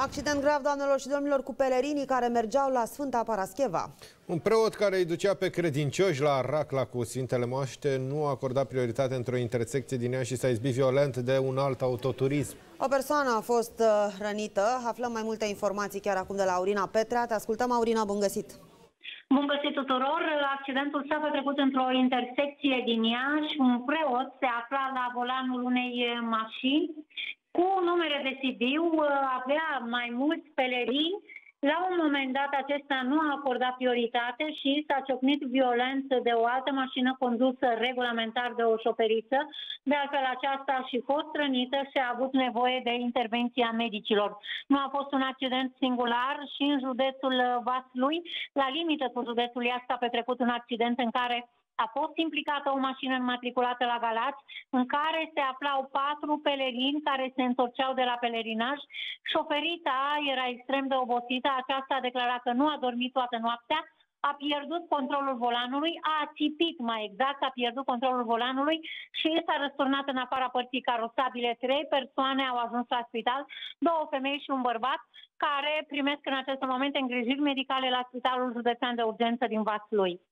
Accident grav, doamnelor și domnilor, cu pelerinii care mergeau la Sfânta Parascheva. Un preot care îi ducea pe credincioși la Racla cu Sfintele Moaște nu a acordat prioritate într-o intersecție din ea și s-a izbit violent de un alt autoturism. O persoană a fost rănită. Aflăm mai multe informații chiar acum de la Aurina Petrea. Te ascultăm, Aurina, bun găsit! Bun găsit tuturor! Accidentul s-a petrecut într-o intersecție din Iași. Un preot se afla la volanul unei mașini cu numere de Sibiu, avea mai mulți pelerini. La un moment dat acesta nu a acordat prioritate și s-a ciocnit violent de o altă mașină condusă regulamentar de o șoferiță. De altfel, aceasta a și fost rănită și a avut nevoie de intervenția medicilor. Nu a fost un accident singular și în județul Vaslui, la limită cu județul Iași, s-a petrecut un accident în care a fost implicată o mașină înmatriculată la Galați, în care se aflau 4 pelerini care se întorceau de la pelerinaj. Șoferița era extrem de obosită, aceasta a declarat că nu a dormit toată noaptea, a pierdut controlul volanului, a țipit mai exact, a pierdut controlul volanului și s-a răsturnat în afara părții carosabile. 3 persoane au ajuns la spital, 2 femei și un bărbat, care primesc în acest moment îngrijiri medicale la Spitalul Județean de Urgență din Vaslui.